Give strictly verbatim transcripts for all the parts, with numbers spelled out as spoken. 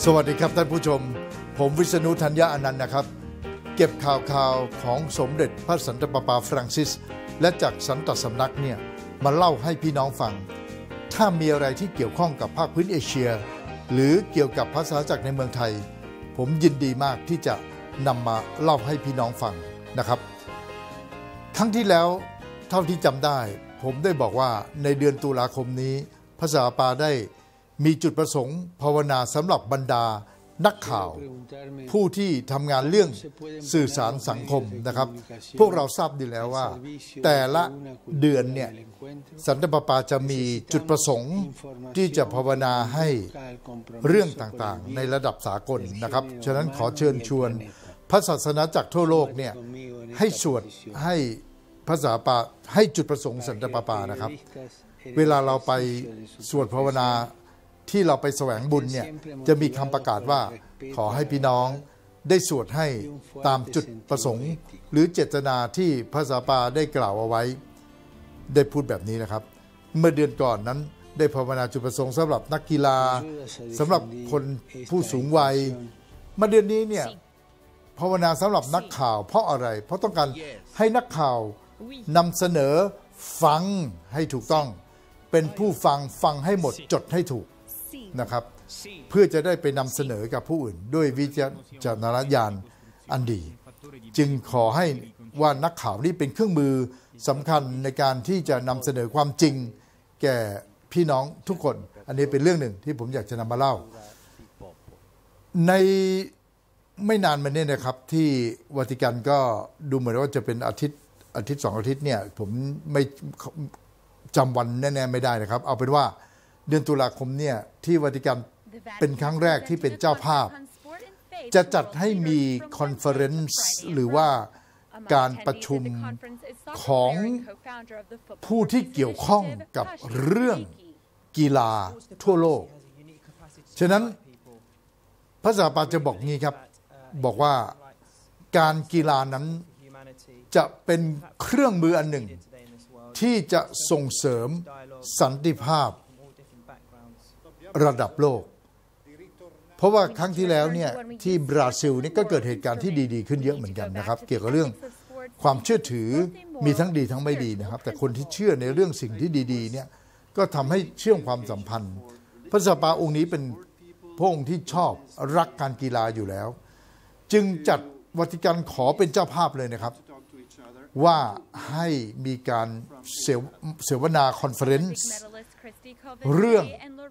สวัสดีครับท่านผู้ชมผมวิษณุธัญญาอนันต์นะครับเก็บข่าวข่าวของสมเด็จพระสันตะปาปาฟรังซิสและจากสันตสำนักเนี่ยมาเล่าให้พี่น้องฟังถ้ามีอะไรที่เกี่ยวข้องกับภาคพื้นเอเชียหรือเกี่ยวกับพระศาสนาจักรในเมืองไทยผมยินดีมากที่จะนำมาเล่าให้พี่น้องฟังนะครับครั้งที่แล้วเท่าที่จำได้ผมได้บอกว่าในเดือนตุลาคมนี้พระสันตะปาได้มีจุดประสงค์ภาวนาสำหรับบรรดานักข่าวผู้ที่ทำงานเรื่องสื่อสารสังคมนะครับพวกเราทราบดีแล้วว่าแต่ละเดือนเนี่ยสันตะปาปาจะมีจุดประสงค์ที่จะภาวนาให้เรื่องต่างๆในระดับสากลนะครับฉะนั้นขอเชิญชวนพระศาสนาจักรทั่วโลกเนี่ยให้สวดให้พระสันตะปาให้จุดประสงค์สันตะปาปานะครับเวลาเราไปสวดภาวนาที่เราไปแสวงบุญเนี่ยจะมีคำประกาศว่าขอให้พี่น้องได้สวดให้ตามจุดประสงค์หรือเจตนาที่พระสันตะปาได้กล่าวเอาไว้ได้พูดแบบนี้นะครับเมื่อเดือนก่อนนั้นได้ภาวนาจุดประสงค์สำหรับนักกีฬาสำหรับคนผู้สูงวัยมาเดือนนี้เนี่ยภาวนาสำหรับนักข่าวเพราะอะไรเพราะต้องการให้นักข่าวนำเสนอฟังให้ถูกต้องเป็นผู้ฟังฟังให้หมดจดให้ถูกนะครับเพื่อจะได้ไปนำเสนอกับผู้อื่นด้วยวิจารณญาณอันดีจึงขอให้ว่านักข่าวนี้เป็นเครื่องมือสำคัญในการที่จะนำเสนอความจริงแก่พี่น้องทุกคนอันนี้เป็นเรื่องหนึ่งที่ผมอยากจะนำมาเล่าในไม่นานมานี้นะครับที่วาติกันก็ดูเหมือนว่าจะเป็นอาทิตย์อาทิตย์สองอาทิตย์เนี่ยผมไม่จำวันแน่ๆไม่ได้นะครับเอาเป็นว่าเดือนตุลาคมเนี่ยที่วาติกันเป็นครั้งแรกที่เป็นเจ้าภาพจะจัดให้มีคอนเฟอเรนซ์หรือว่าการประชุมของผู้ที่เกี่ยวข้องกับเรื่องกีฬาทั่วโลกฉะนั้นพระสันตะปาจะบอกงี้ครับบอกว่าการกีฬานั้นจะเป็นเครื่องมืออันหนึ่งที่จะส่งเสริมสันติภาพระดับโลกเพราะว่าครั้งที่แล้วเนี่ยที่บราซิลนี่ก็เกิดเหตุการณ์ที่ดีๆขึ้นเยอะเหมือนกันนะครับเกี่ยวกับเรื่องความเชื่อถือมีทั้งดีทั้งไม่ดีนะครับแต่คนที่เชื่อในเรื่องสิ่งที่ดีๆเนี่ยก็ทำให้เชื่อมความสัมพันธ์พระสันตะปาองค์นี้เป็นพระองค์ที่ชอบรักการกีฬาอยู่แล้วจึงจัดวาติกันขอเป็นเจ้าภาพเลยนะครับว่าให้มีการเสวนาคอนเฟอเรนซ์เรื่อง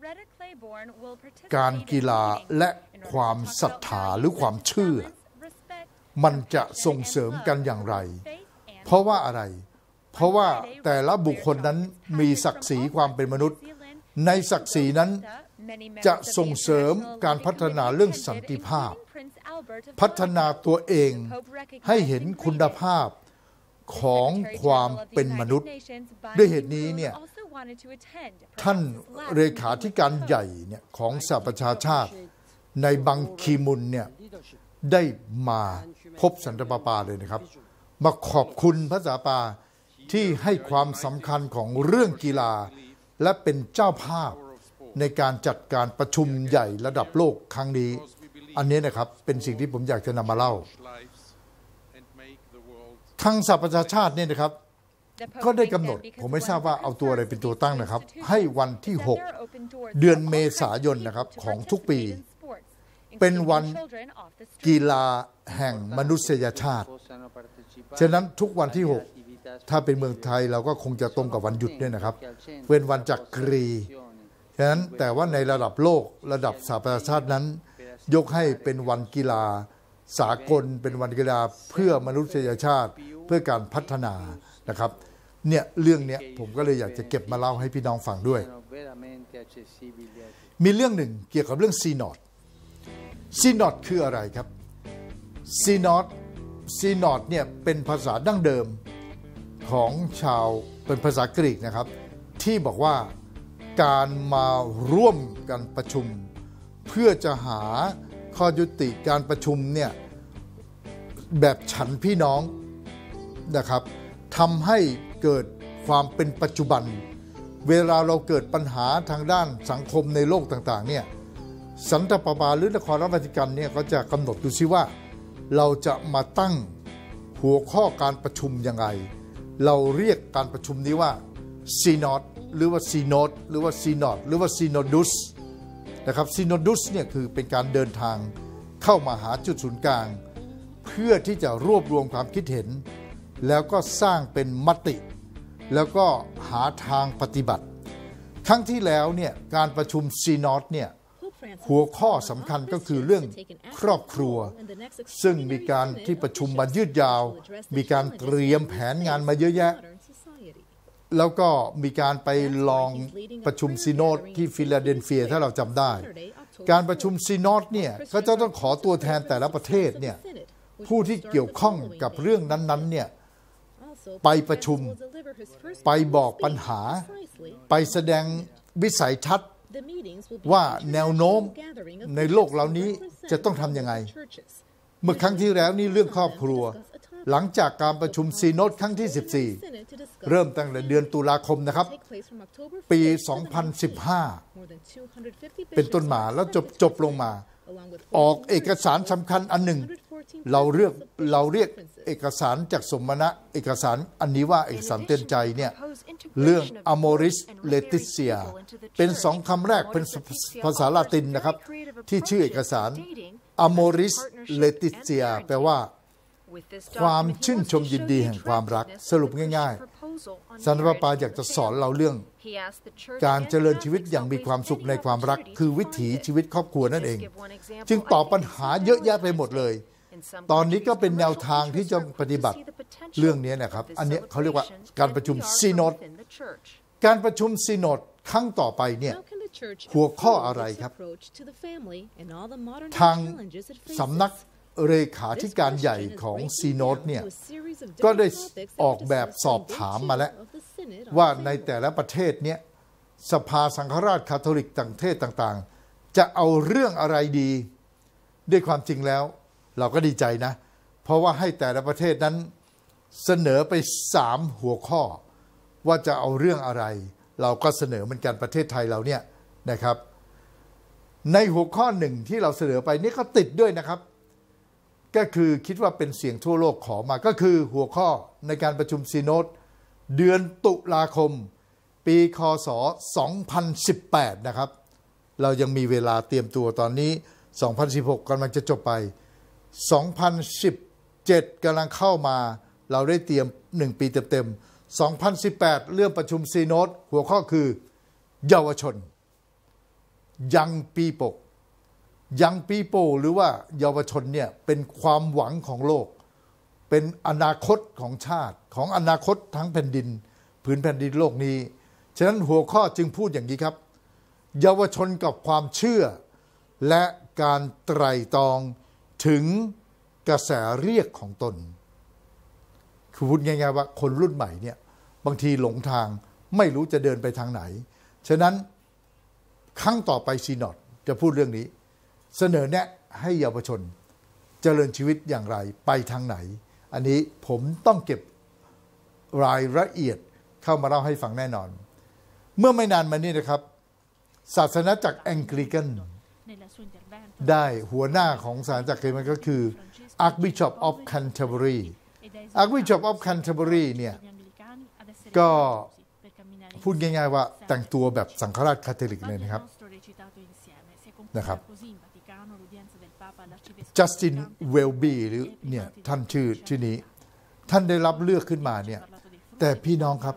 การกีฬาและความศรัทธาหรือความเชื่อมันจะส่งเสริมกันอย่างไรเพราะว่าอะไรเพราะว่าแต่ละบุคคลนั้นมีศักดิ์ศรีความเป็นมนุษย์ในศักดิ์ศรีนั้นจะส่งเสริมการพัฒนาเรื่องสันติภาพพัฒนาตัวเองให้เห็นคุณภาพของความเป็นมนุษย์ด้วยเหตุนี้เนี่ยท่านเลขาธิการใหญ่เนี่ยของสหประชาชาติในบังคีมุนเนี่ยได้มาพบสันตะปาปาเลยนะครับมาขอบคุณพระสันตะปาที่ให้ความสำคัญของเรื่องกีฬาและเป็นเจ้าภาพในการจัดการประชุมใหญ่ระดับโลกครั้งนี้อันนี้นะครับเป็นสิ่งที่ผมอยากจะนำมาเล่าทางสหประชาชาติเนี่ยนะครับก็ได้กำหนดผมไม่ทราบว่าเอาตัวอะไรเป็นตัวตั้งนะครับให้วันที่หกเดือนเมษายนนะครับของทุกปีเป็นวันกีฬาแห่งมนุษยชาติฉะนั้นทุกวันที่หกถ้าเป็นเมืองไทยเราก็คงจะตรงกับวันหยุดเนี่ยนะครับเป็นวันจักรีฉะนั้นแต่ว่าในระดับโลกระดับสหประชาชาตินั้นยกให้เป็นวันกีฬาสากลเป็นวันกีฬาเพื่อมนุษยชาติเพื่อการพัฒนานะครับเนี่ยเรื่องเนี้ยผมก็เลยอยากจะเก็บมาเล่าให้พี่น้องฟังด้วยมีเรื่องหนึ่งเกี่ยวกับเรื่องซีนอดซีนอดคืออะไรครับซีนอดซีนอดเนี่ยเป็นภาษาดั้งเดิมของชาวเป็นภาษากรีกนะครับที่บอกว่าการมาร่วมกันประชุมเพื่อจะหาข้อยุติการประชุมเนี่ยแบบฉันพี่น้องนะครับทำให้เกิดความเป็นปัจจุบันเวลาเราเกิดปัญหาทางด้านสังคมในโลกต่างๆเนี่ยสันตะปาปาหรือนครรัฐวาติกันเนี่ยก็จะกำหนดดูซิว่าเราจะมาตั้งหัวข้อการประชุมยังไงเราเรียกการประชุมนี้ว่าซีนอดหรือว่าซีโนดหรือว่าซีนอดหรือว่าซีโนดุสนะครับซีโนดุสเนี่ยคือเป็นการเดินทางเข้ามาหาจุดศูนย์กลางเพื่อที่จะรวบรวมความคิดเห็นแล้วก็สร้างเป็นมติแล้วก็หาทางปฏิบัติครั้งที่แล้วเนี่ยการประชุมซีนอดเนี่ยหัวข้อสำคัญก็คือเรื่องครอบครัวซึ่งมีการที่ประชุมมายืดยาวมีการเตรียมแผนงานมาเยอะแยะแล้วก็มีการไปลองประชุมซีโนดที่ฟิลาเดลเฟียถ้าเราจำได้การประชุมซีโนดเนี่ยก็จะต้องขอตัวแทนแต่ละประเทศเนี่ยผู้ที่เกี่ยวข้องกับเรื่องนั้นๆเนี่ยไปประชุมไปบอกปัญหาไปแสดงวิสัยทัศน์ว่าแนวโน้มในโลกเหล่านี้จะต้องทำยังไงเมื่อครั้งที่แล้วนี่เรื่องครอบครัวหลังจากการประชุมซีโนดครั้งที่สิบสี่เริ่มตั้งแต่เดือนตุลาคมนะครับปีสองพันสิบห้าเป็นต้นมาแล้วจบจบลงมาออกเอกสารสำคัญอันหนึ่งเราเรียกเราเรียกเอกสารจากสมณะเอกสารอันนี้ว่าเอกสารเตือนใจเนี่ยเรื่อง Amoris Laetitia เป็นสองคำแรกเป็นภาษาลาตินนะครับที่ชื่อเอกสาร Amoris Laetitia แปลว่าความชื่นชมยินดีแห่งความรักสรุปง่ายๆสันตะปาปาอยากจะสอนเราเรื่องการเจริญชีวิตอย่างมีความสุขในความรักคือวิถีชีวิตครอบครัวนั่นเองจึงตอบปัญหาเยอะแยะไปหมดเลยตอนนี้ก็เป็นแนวทางที่จะปฏิบัติเรื่องนี้นะครับอันนี้เขาเรียกว่าการประชุมซีโนดการประชุมซีโนดครั้งต่อไปเนี่ยหัวข้ออะไรครับทางสำนักเลขาธิการใหญ่ของซีโนดเนี่ยก็ได้ออกแบบสอบถามมาแล้วว่าในแต่ละประเทศเนี่ยสภาสังฆราชคาทอลิกต่างประเทศต่างๆจะเอาเรื่องอะไรดีด้วยความจริงแล้วเราก็ดีใจนะเพราะว่าให้แต่ละประเทศนั้นเสนอไปสามหัวข้อว่าจะเอาเรื่องอะไรเราก็เสนอเหมือนกันประเทศไทยเราเนี่ยนะครับในหัวข้อหนึ่งที่เราเสนอไปนี่ก็ติดด้วยนะครับก็คือคิดว่าเป็นเสียงทั่วโลกขอมาก็คือหัวข้อในการประชุมซีโนดเดือนตุลาคมปีคศสองพันสิบแปดนะครับเรายังมีเวลาเตรียมตัวตอนนี้สองพันสิบหกกำลังจะจบไปสองพันสิบเจ็ดกำลังเข้ามาเราได้เตรียมหนึ่งปีเต็มๆสองพันสิบแปดเรื่องประชุมซีโนดหัวข้อคือเยาวชนยังปีปกยังปีโปหรือว่าเยาวชนเนี่ยเป็นความหวังของโลกเป็นอนาคตของชาติของอนาคตทั้งแผ่นดินผืนแผ่นดินโลกนี้ฉะนั้นหัวข้อจึงพูดอย่างนี้ครับเยาวชนกับความเชื่อและการไตร่ตรองถึงกระแสเรียกของตนคือพูดง่ายๆว่าคนรุ่นใหม่เนี่ยบางทีหลงทางไม่รู้จะเดินไปทางไหนฉะนั้นครั้งต่อไปซีโนดจะพูดเรื่องนี้เสนอแนะให้เยาวชนเจริญชีวิตอย่างไรไปทางไหนอันนี้ผมต้องเก็บรายละเอียดเข้ามาเล่าให้ฟังแน่นอนเมื่อไม่นานมานี้นะครับศาสนาจักรแองกลิกันได้หัวหน้าของศาสนาจักรมันก็คือ Archbishop of Canterbury Archbishop of Canterbury เนี่ยก็พูดง่ายๆว่าแต่งตัวแบบสังฆราชคาทอลิกเลยนะครับนะครับจัสตินเวลบีหรือเนี่ยท่านชื่อชื่อนี้ท่านได้รับเลือกขึ้นมาเนี่ยแต่พี่น้องครับ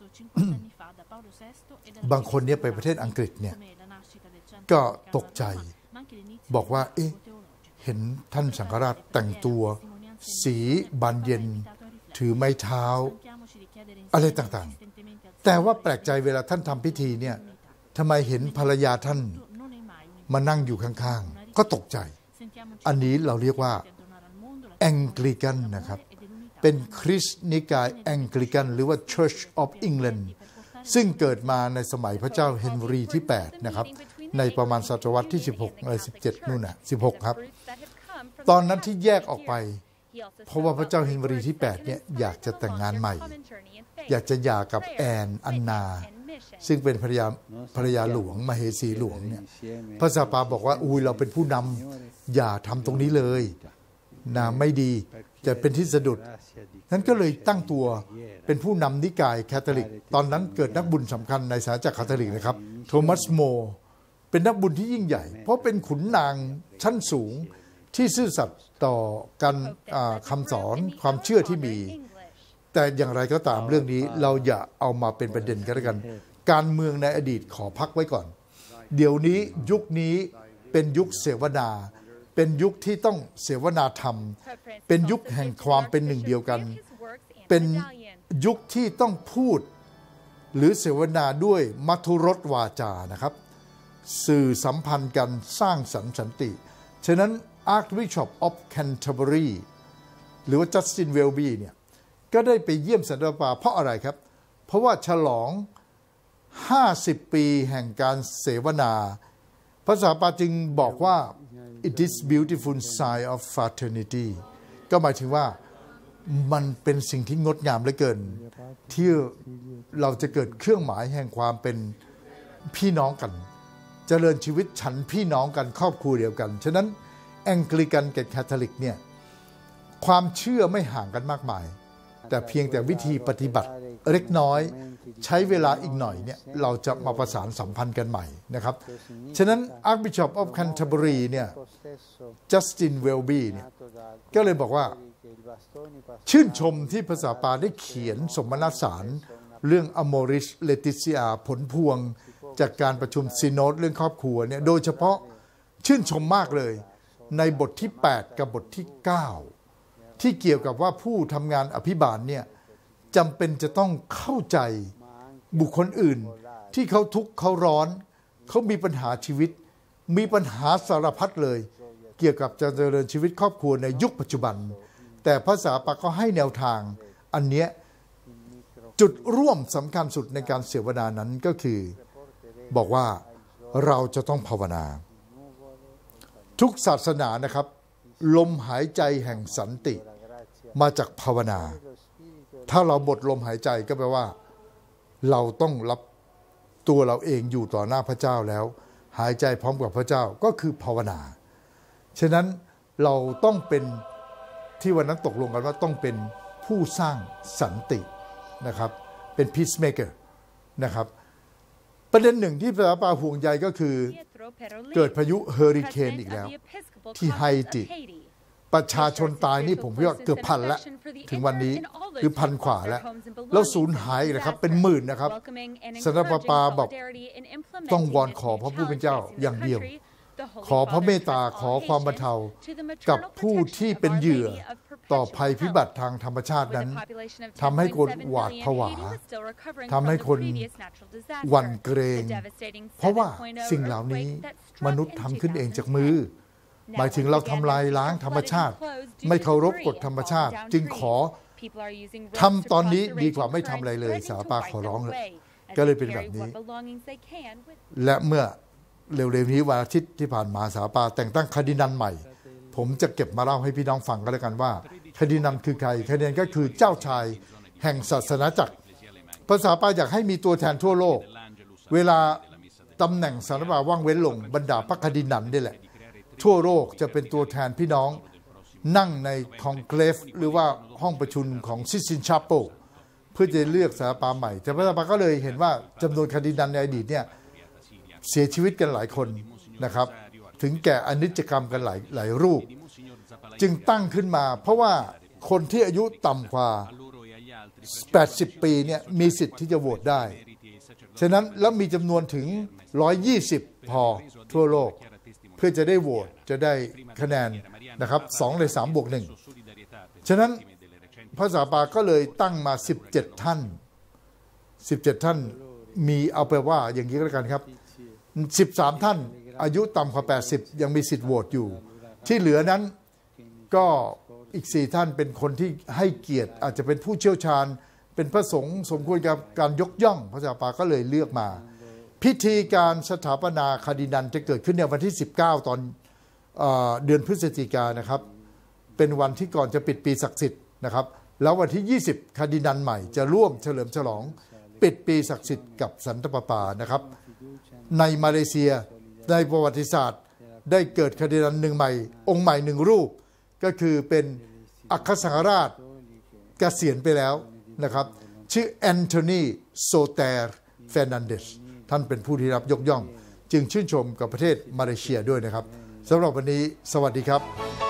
บางคนเนี่ยไปประเทศอังกฤษเนี่ยก็ตกใจบอกว่าเอ๊ะเห็นท่านสังฆราชแต่งตัวสีบานเย็นถือไม้เท้าอะไรต่างๆแต่ว่าแปลกใจเวลาท่านทำพิธีเนี่ยทำไมเห็นภรรยาท่านมานั่งอยู่ข้างๆก็ตกใจอันนี้เราเรียกว่าแองกลิกันนะครับเป็นคริสต์นิกายแองกลิกันหรือว่า Church of England ซึ่งเกิดมาในสมัยพระเจ้าเฮนรีที่แปดนะครับในประมาณศตวรรษที่สิบหกอะไรสิบเจ็ดนู่นน่ะสิบหกครับตอนนั้นที่แยกออกไปเพราะว่าพระเจ้าเฮนรีที่แปดเนี่ยอยากจะแต่งงานใหม่อยากจะหย่ากับแอนอันนาซึ่งเป็นภรรยาภรรยาหลวงมเหสีหลวงเนี่ยพระสัปปาบอกว่าอุ้ยเราเป็นผู้นำอย่าทำตรงนี้เลยนะไม่ดีจะเป็นที่สะดุดนั้นก็เลยตั้งตัวเป็นผู้นำนิกายแคทอลิกตอนนั้นเกิดนักบุญสำคัญในศาสนาจักรแคทอลิกนะครับโทมัสโมเป็นนักบุญที่ยิ่งใหญ่เพราะเป็นขุนนางชั้นสูงที่ซื่อสัตย์ต่อการคำสอนความเชื่อที่มีแต่อย่างไรก็ตามเรื่องนี้เราอย่าเอามาเป็นประเด็นกันแล้วกันการเมืองในอดีตขอพักไว้ก่อนเดี๋ยวนี้ยุคนี้เป็นยุคเสวนาเป็นยุคที่ต้องเสวนาธรรมเป็นยุคแห่งความเป็นหนึ่งเดียวกันเป็นยุคที่ต้องพูดหรือเสวนาด้วยมัทุรสวาจานะครับสื่อสัมพันธ์กันสร้างสรรค์สันติฉะนั้น Archbishop of Canterbury หรือว่า Justin Welby เนี่ยก็ได้ไปเยี่ยมสันตะปาเพราะอะไรครับเพราะว่าฉลองห้าสิบปีแห่งการเสวนาพระสัปปาจึงบอกว่า it is beautiful sign of fraternity ก็หมายถึงว่ามันเป็นสิ่งที่งดงามเหลือเกินที่เราจะเกิดเครื่องหมายแห่งความเป็นพี่น้องกันเจริญชีวิตฉันพี่น้องกันครอบครัวเดียวกันฉะนั้นแองกิลิกันกับแคทอลิกเนี่ยความเชื่อไม่ห่างกันมากมายแต่เพียงแต่วิธีปฏิบัติเล็กน้อยใช้เวลาอีกหน่อยเนี่ยเราจะมาประสานสัมพันธ์กันใหม่นะครับฉะนั้น Archbishop of Canterbury เนี่ย Justin Welby เนี่ยก็เลยบอกว่าชื่นชมที่ภาษาปาได้เขียนสมณสารเรื่อง Amoris Laetitia ผลพวงจากการประชุมซีโนดเรื่องครอบครัวเนี่ยโดยเฉพาะชื่นชมมากเลยในบทที่แปดกับบทที่เก้าที่เกี่ยวกับว่าผู้ทำงานอภิบาลเนี่ยจำเป็นจะต้องเข้าใจบุคคลอื่นที่เขาทุกข์เขาร้อนเขามีปัญหาชีวิตมีปัญหาสารพัดเลยเกี่ยวกับจะเจริญชีวิตครอบครัวในยุคปัจจุบันแต่ภาษาปาก็ให้แนวทางอันเนี้ยจุดร่วมสำคัญสุดในการเสวนานั้นก็คือบอกว่าเราจะต้องภาวนาทุกศาสนานะครับลมหายใจแห่งสันติมาจากภาวนาถ้าเราหมดลมหายใจก็แปลว่าเราต้องรับตัวเราเองอยู่ต่อหน้าพระเจ้าแล้วหายใจพร้อมกับพระเจ้าก็คือภาวนาฉะนั้นเราต้องเป็นที่วันนั้นตกลงกันว่าต้องเป็นผู้สร้างสันตินะครับเป็น peacemaker นะครับประเด็นหนึ่งที่พระปาห่วงใยก็คือเกิดพายุเฮอริเคนอีกแล้วที่ไฮติประชาชนตายนี่ผมว่าเกือบพันแล้วถึงวันนี้คือพันกว่าแล้วแล้วสูญหายนะครับเป็นหมื่นนะครับสันตะปาปาบอกต้องวอนขอพระผู้เป็นเจ้าอย่างเดียวขอพระเมตตาขอความบรรเทากับผู้ที่เป็นเหยื่อต่อภัยพิบัติทางธรรมชาตินั้นทำให้คนหวาดผวาทำให้คนหวั่นเกรงเพราะว่าสิ่งเหล่านี้มนุษย์ทำขึ้นเองจากมือหมายถึงเราทำลายล้างธรรมชาติไม่เคารพกฎธรรมชาติจึงขอทำตอนนี้ดีกว่าไม่ทำอะไรเลยสาปาขอร้องเลยก็เลยเป็นแบบนี้และเมื่อเร็วๆนี้วันอาทิตย์ที่ผ่านมาสาปาแต่งตั้งคาร์ดินัลใหม่ผมจะเก็บมาเล่าให้พี่น้องฟังก็แล้วกันว่าคาร์ดินัลคือใครคาร์ดินัลก็คือเจ้าชายแห่งศาสนาจักรภาษาปาอยากให้มีตัวแทนทั่วโลกเวลาตำแหน่งสารปาว่างเว้นลงบรรดาพระคาร์ดินัลนี่แหละทั่วโลกจะเป็นตัวแทนพี่น้องนั่งในคอนเคลฟหรือว่าห้องประชุมของซิสตินชาโปเพื่อจะเลือกสารปาใหม่แต่พระสาปาก็เลยเห็นว่าจำนวนคาร์ดินัลในอดีตเนี่ยเสียชีวิตกันหลายคนนะครับถึงแก่อนิจกรรมกันหลายหลายรูปจึงตั้งขึ้นมาเพราะว่าคนที่อายุต่ำกว่าแปดสิบปีเนี่ยมีสิทธิ์ที่จะโหวตได้ฉะนั้นแล้วมีจำนวนถึงหนึ่งร้อยยี่สิบพอทั่วโลกเพื่อจะได้โหวตจะได้คะแนนนะครับสองในสามบวกหนึ่งฉะนั้นพระสาปาก็เลยตั้งมาสิบเจ็ดท่านสิบเจ็ดท่านมีเอาไปว่าอย่างนี้ก็แล้วกันครับสิบสามท่านอายุต่ำกว่าแปดสิบยังมีสิทธิ์โหวตอยู่ที่เหลือนั้นก็อีกสี่ท่านเป็นคนที่ให้เกียรติอาจจะเป็นผู้เชี่ยวชาญเป็นพระสงฆ์สมควรกับการยกย่องพระสาปาก็เลยเลือกมาพิธีการสถาปนาคาร์ดินัลจะเกิดขึ้นในวันที่สิบเก้าตอนเอ่อเดือนพฤศจิกายนนะครับเป็นวันที่ก่อนจะปิดปีศักดิ์สิทธิ์นะครับแล้ววันที่ยี่สิบคาร์ดินัลใหม่จะร่วมเฉลิมฉลองปิดปีศักดิ์สิทธิ์กับสันตะปาปานะครับในมาเลเซียในประวัติศาสตร์ได้เกิดคาร์ดินัลหนึ่งใหม่องค์ใหม่หนึ่งรูปก็คือเป็นอัครสังฆราชเกษียณไปแล้วนะครับชื่อแอนโทนีโซเตร์เฟร์นันเดสท่านเป็นผู้ที่รับยกย่องจึงชื่นชมกับประเทศมาเลเซียด้วยนะครับสำหรับวันนี้สวัสดีครับ